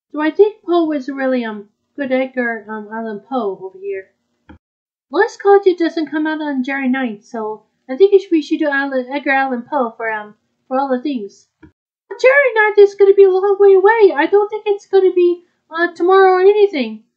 So I think Poe was really good Edgar Allan Poe over here. Lost College doesn't come out on January 9th, so I think we should do Edgar Allan Poe for all the things. January 9th is going to be a long way away. I don't think it's going to be tomorrow or anything.